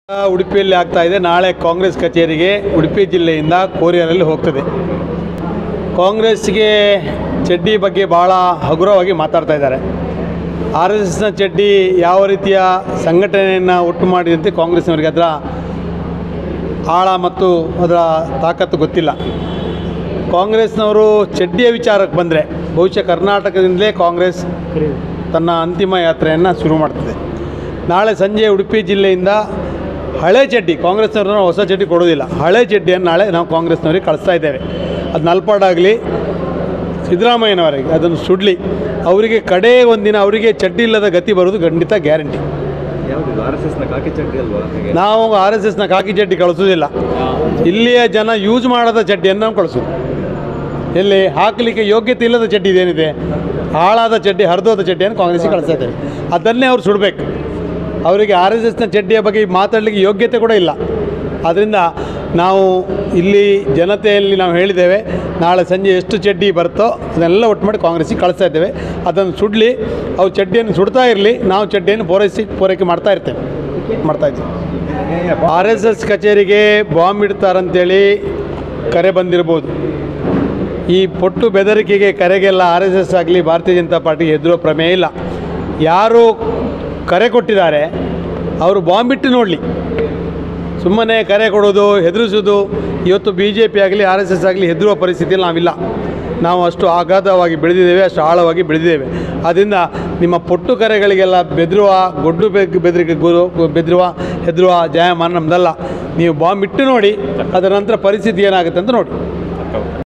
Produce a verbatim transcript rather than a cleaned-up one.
ಉಡುಪಿಯಲ್ಲಿ ಆಗ್ತಾ ಇದೆ. ನಾಳೆ ಕಾಂಗ್ರೆಸ್ ಕಚೇರಿಗೆ ಉಡುಪಿ ಜಿಲ್ಲೆಯಿಂದ ಕೋರಿಯರಲ್ಲಿ ಹೋಗ್ತದೆ. ಕಾಂಗ್ರೆಸ್ಗೆ ಚಡ್ಡಿ ಬಗ್ಗೆ ಭಾಳ ಹಗುರವಾಗಿ ಮಾತಾಡ್ತಾ ಇದ್ದಾರೆ. ಆರ್ ಎಸ್ ಎಸ್ನ ಚಡ್ಡಿ ಯಾವ ರೀತಿಯ ಸಂಘಟನೆಯನ್ನು ಒಟ್ಟು ಮಾಡಿದಂತೆ ಕಾಂಗ್ರೆಸ್ನವರಿಗೆ ಅದರ ಆಳ ಮತ್ತು ಅದರ ತಾಕತ್ತು ಗೊತ್ತಿಲ್ಲ. ಕಾಂಗ್ರೆಸ್ನವರು ಚಡ್ಡಿಯ ವಿಚಾರಕ್ಕೆ ಬಂದರೆ ಬಹುಶಃ ಕರ್ನಾಟಕದಿಂದಲೇ ಕಾಂಗ್ರೆಸ್ ತನ್ನ ಅಂತಿಮ ಯಾತ್ರೆಯನ್ನು ಶುರು ಮಾಡ್ತದೆ. ನಾಳೆ ಸಂಜೆ ಉಡುಪಿ ಜಿಲ್ಲೆಯಿಂದ ಹಳೆ ಚಡ್ಡಿ, ಕಾಂಗ್ರೆಸ್ನವ್ರನ್ನ ಹೊಸ ಚಡ್ಡಿ ಕೊಡೋದಿಲ್ಲ, ಹಳೆ ಚಡ್ಡಿಯನ್ನು ನಾಳೆ ನಾವು ಕಾಂಗ್ರೆಸ್ನವ್ರಿಗೆ ಕಳಿಸ್ತಾ ಇದ್ದೇವೆ. ಅದು ನಲ್ಪಾಡಾಗಲಿ ಸಿದ್ದರಾಮಯ್ಯನವರಿಗೆ ಅದನ್ನು ಸುಡಲಿ, ಅವರಿಗೆ ಕಡೇ ಒಂದಿನ ಅವರಿಗೆ ಚಡ್ಡಿ ಇಲ್ಲದ ಗತಿ ಬರೋದು ಖಂಡಿತ ಗ್ಯಾರಂಟಿ. ನಾವು ಆರ್ ಎಸ್ ಎಸ್ನ ಕಾಕಿ ಚಡ್ಡಿ ಕಳಿಸೋದಿಲ್ಲ, ಇಲ್ಲಿಯ ಜನ ಯೂಸ್ ಮಾಡದ ಚಡ್ಡಿಯನ್ನು ನಾವು ಕಳಿಸೋದು. ಎಲ್ಲಿ ಹಾಕಲಿಕ್ಕೆ ಯೋಗ್ಯತೆ ಇಲ್ಲದ ಚಡ್ಡಿ ಇದೇನಿದೆ, ಹಾಳಾದ ಚಡ್ಡಿ, ಹರಿದೋದ ಚಡ್ಡಿಯನ್ನು ಕಾಂಗ್ರೆಸ್ಸಿಗೆ ಕಳಿಸ್ತಾ ಇದ್ದೇವೆ. ಅದನ್ನೇ ಅವ್ರು ಸುಡಬೇಕು. ಅವರಿಗೆ ಆರ್ ಎಸ್ ಎಸ್ನ ಚಡ್ಡಿಯ ಬಗ್ಗೆ ಮಾತಾಡಲಿಕ್ಕೆ ಯೋಗ್ಯತೆ ಕೂಡ ಇಲ್ಲ. ಆದ್ದರಿಂದ ನಾವು ಇಲ್ಲಿ ಜನತೆಯಲ್ಲಿ ನಾವು ಹೇಳಿದ್ದೇವೆ, ನಾಳೆ ಸಂಜೆ ಎಷ್ಟು ಚಡ್ಡಿ ಬರುತ್ತೋ ಅದನ್ನೆಲ್ಲ ಒಟ್ಟು ಮಾಡಿ ಕಾಂಗ್ರೆಸ್ಸಿಗೆ ಕಳಿಸ್ತಾ ಇದ್ದೇವೆ. ಅದನ್ನು ಸುಡಲಿ, ಅವು ಚಡ್ಡಿಯನ್ನು ಸುಡ್ತಾ ಇರಲಿ, ನಾವು ಚಡ್ಡಿಯನ್ನು ಪೂರೈಸಿ ಪೂರೈಕೆ ಮಾಡ್ತಾ ಇರ್ತೇವೆ ಮಾಡ್ತಾಯಿದ್ದೀವಿ. ಆರ್ ಎಸ್ ಎಸ್ ಕಚೇರಿಗೆ ಬಾಂಬ್ ಇಡ್ತಾರಂತೇಳಿ ಕರೆ ಬಂದಿರ್ಬೋದು. ಈ ಪೊಟ್ಟು ಬೆದರಿಕೆಗೆ ಕರೆಗೆಲ್ಲ ಆರ್ ಎಸ್ ಎಸ್ ಆಗಲಿ ಭಾರತೀಯ ಜನತಾ ಪಾರ್ಟಿಗೆ ಹೆದರೋ ಪ್ರಮೇಯ ಇಲ್ಲ. ಯಾರು ಕರೆ ಕೊಟ್ಟಿದ್ದಾರೆ ಅವರು ಬಾಂಬ್ ಇಟ್ಟು ನೋಡಲಿ. ಸುಮ್ಮನೆ ಕರೆ ಕೊಡೋದು, ಹೆದರಿಸೋದು, ಇವತ್ತು ಬಿ ಜೆ ಪಿ ಆಗಲಿ ಆರ್ ಎಸ್ ಎಸ್ ಆಗಲಿ ಹೆದರುವ ಪರಿಸ್ಥಿತಿಯಲ್ಲಿ ನಾವಿಲ್ಲ. ನಾವು ಅಷ್ಟು ಅಗಾಧವಾಗಿ ಬೆಳೆದಿದ್ದೇವೆ, ಅಷ್ಟು ಆಳವಾಗಿ ಬೆಳೆದಿದ್ದೇವೆ. ಆದ್ದರಿಂದ ನಿಮ್ಮ ಪೊಟ್ಟು ಕರೆಗಳಿಗೆಲ್ಲ ಬೆದರುವ, ಗೊಡ್ಡು ಬೆಗ್ ಬೆದರಿಕೆ ಬೆದರುವ ಹೆದರುವ ಜಾಯಮಾನ ನಮ್ಮದಲ್ಲ. ನೀವು ಬಾಂಬ್ ಇಟ್ಟು ನೋಡಿ, ಅದರ ನಂತರ ಪರಿಸ್ಥಿತಿ ಏನಾಗುತ್ತೆ ಅಂತ ನೋಡಿ.